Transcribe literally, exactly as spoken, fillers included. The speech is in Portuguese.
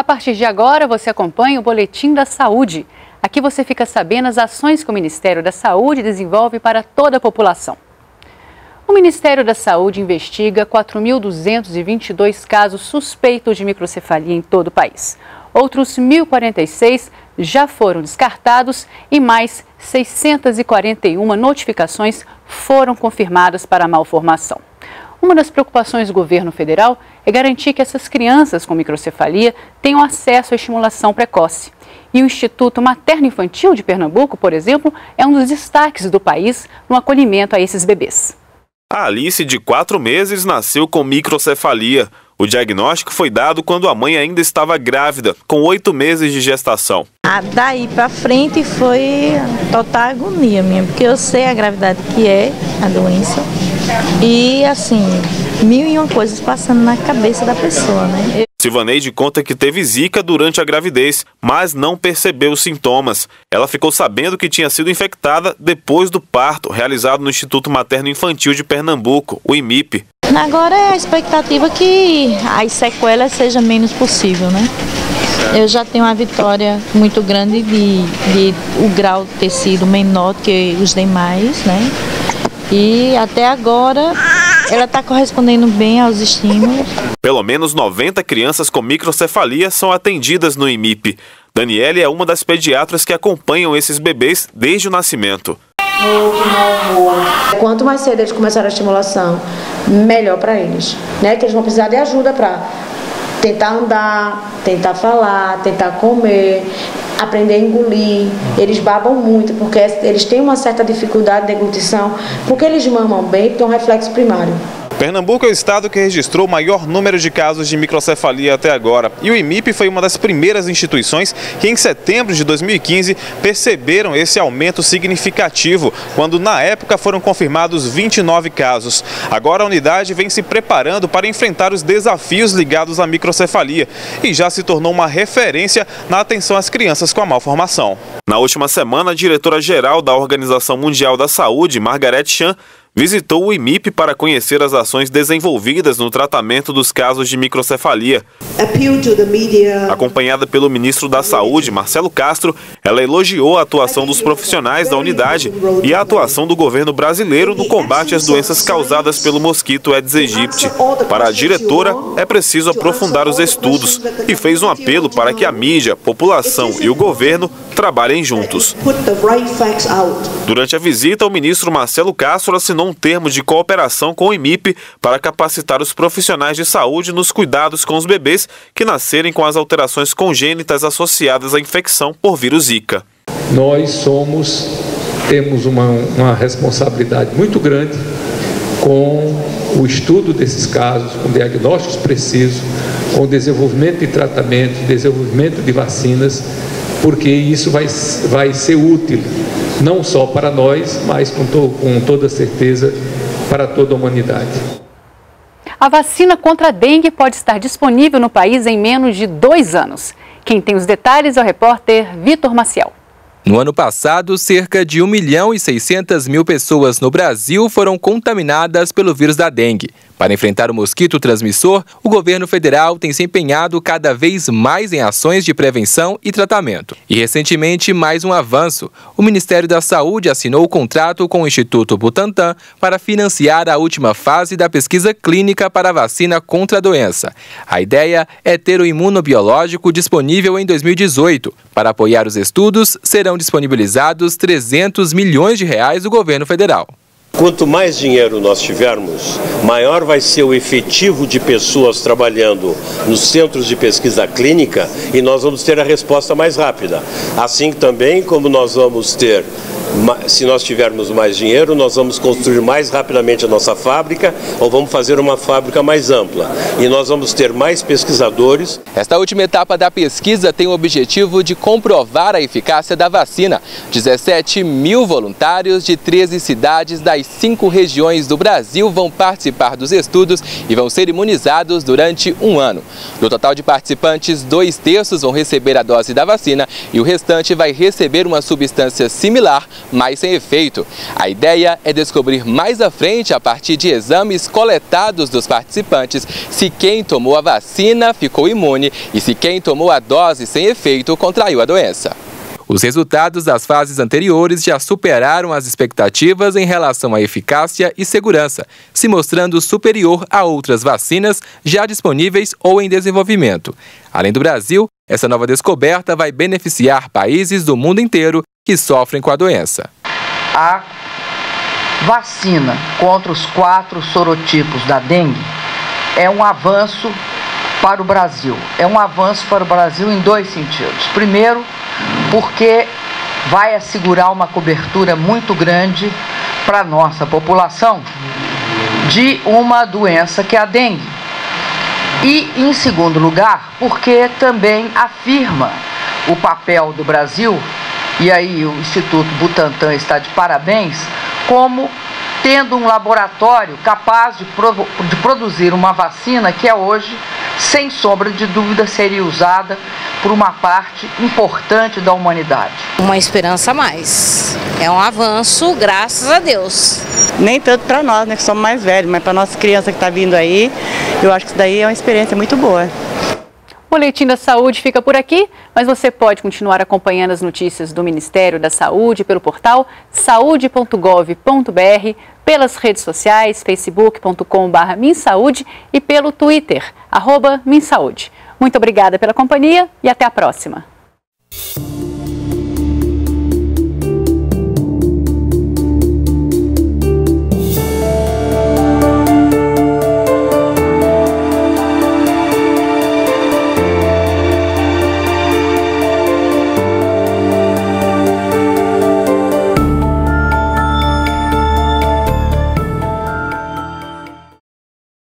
A partir de agora, você acompanha o Boletim da Saúde. Aqui você fica sabendo as ações que o Ministério da Saúde desenvolve para toda a população. O Ministério da Saúde investiga quatro mil duzentos e vinte e dois casos suspeitos de microcefalia em todo o país. Outros mil e quarenta e seis já foram descartados e mais seiscentas e quarenta e uma notificações foram confirmadas para a malformação. Uma das preocupações do governo federal é garantir que essas crianças com microcefalia tenham acesso à estimulação precoce. E o Instituto Materno-Infantil de Pernambuco, por exemplo, é um dos destaques do país no acolhimento a esses bebês. A Alice, de quatro meses, nasceu com microcefalia. O diagnóstico foi dado quando a mãe ainda estava grávida, com oito meses de gestação. Ah, daí para frente foi total agonia minha, porque eu sei a gravidade que é a doença e, assim, mil e uma coisas passando na cabeça da pessoa, né? Silvaneide conta que teve zika durante a gravidez, mas não percebeu os sintomas. Ela ficou sabendo que tinha sido infectada depois do parto, realizado no Instituto Materno-Infantil de Pernambuco, o I M I P. Agora é a expectativa que as sequelas sejam menos possível, né? Eu já tenho uma vitória muito grande de, de o grau ter sido menor que os demais, né? E até agora ela está correspondendo bem aos estímulos. Pelo menos noventa crianças com microcefalia são atendidas no I M I P. Daniele é uma das pediatras que acompanham esses bebês desde o nascimento. Quanto mais cedo eles começarem a estimulação, melhor para eles, né? Que eles vão precisar de ajuda para tentar andar, tentar falar, tentar comer, aprender a engolir. Eles babam muito porque eles têm uma certa dificuldade de deglutição, porque eles mamam bem, porque é um reflexo primário. Pernambuco é o estado que registrou o maior número de casos de microcefalia até agora. E o I M I P foi uma das primeiras instituições que, em setembro de dois mil e quinze, perceberam esse aumento significativo, quando, na época, foram confirmados vinte e nove casos. Agora, a unidade vem se preparando para enfrentar os desafios ligados à microcefalia e já se tornou uma referência na atenção às crianças com a malformação. Na última semana, a diretora-geral da Organização Mundial da Saúde, Margaret Chan, visitou o I M I P para conhecer as ações desenvolvidas no tratamento dos casos de microcefalia. Acompanhada pelo ministro da Saúde, Marcelo Castro, ela elogiou a atuação dos profissionais da unidade e a atuação do governo brasileiro no combate às doenças causadas pelo mosquito Aedes aegypti. Para a diretora, é preciso aprofundar os estudos e fez um apelo para que a mídia, população e o governo trabalhem juntos. Durante a visita, o ministro Marcelo Castro assinou um termo de cooperação com o I M I P para capacitar os profissionais de saúde nos cuidados com os bebês que nascerem com as alterações congênitas associadas à infecção por vírus Zika. Nós somos, temos uma, uma responsabilidade muito grande com o estudo desses casos, com diagnósticos precisos, com o desenvolvimento de tratamento, desenvolvimento de vacinas, porque isso vai, vai ser útil, não só para nós, mas com, to, com toda certeza para toda a humanidade. A vacina contra a dengue pode estar disponível no país em menos de dois anos. Quem tem os detalhes é o repórter Vitor Maciel. No ano passado, cerca de um milhão e seiscentas mil pessoas no Brasil foram contaminadas pelo vírus da dengue. Para enfrentar o mosquito transmissor, o governo federal tem se empenhado cada vez mais em ações de prevenção e tratamento. E recentemente, mais um avanço. O Ministério da Saúde assinou o contrato com o Instituto Butantan para financiar a última fase da pesquisa clínica para a vacina contra a doença. A ideia é ter o imunobiológico disponível em dois mil e dezoito. Para apoiar os estudos, serão disponibilizados trezentos milhões de reais do governo federal. Quanto mais dinheiro nós tivermos, maior vai ser o efetivo de pessoas trabalhando nos centros de pesquisa clínica e nós vamos ter a resposta mais rápida. Assim também como nós vamos ter, se nós tivermos mais dinheiro, nós vamos construir mais rapidamente a nossa fábrica ou vamos fazer uma fábrica mais ampla. E nós vamos ter mais pesquisadores. Esta última etapa da pesquisa tem o objetivo de comprovar a eficácia da vacina. dezessete mil voluntários de treze cidades das cinco regiões do Brasil vão participar dos estudos e vão ser imunizados durante um ano. Do total de participantes, dois terços vão receber a dose da vacina e o restante vai receber uma substância similar, mas sem efeito. A ideia é descobrir mais à frente, a partir de exames coletados dos participantes, se quem tomou a vacina ficou imune e se quem tomou a dose sem efeito contraiu a doença. Os resultados das fases anteriores já superaram as expectativas em relação à eficácia e segurança, se mostrando superior a outras vacinas já disponíveis ou em desenvolvimento. Além do Brasil, essa nova descoberta vai beneficiar países do mundo inteiro que sofrem com a doença. A vacina contra os quatro sorotipos da dengue é um avanço para o Brasil. É um avanço para o Brasil em dois sentidos. Primeiro, porque vai assegurar uma cobertura muito grande para a nossa população de uma doença que é a dengue. E, em segundo lugar, porque também afirma o papel do Brasil, e aí o Instituto Butantan está de parabéns, como tendo um laboratório capaz de, provo- de produzir uma vacina que é hoje, sem sombra de dúvida, seria usada por uma parte importante da humanidade. Uma esperança a mais. É um avanço, graças a Deus. Nem tanto para nós, né, que somos mais velhos, mas para nossa criança que está vindo aí, eu acho que isso daí é uma experiência muito boa. O Boletim da Saúde fica por aqui, mas você pode continuar acompanhando as notícias do Ministério da Saúde pelo portal saúde ponto gov ponto br, pelas redes sociais, facebook ponto com barra minsaude e pelo Twitter, arroba minsaude. Muito obrigada pela companhia e até a próxima.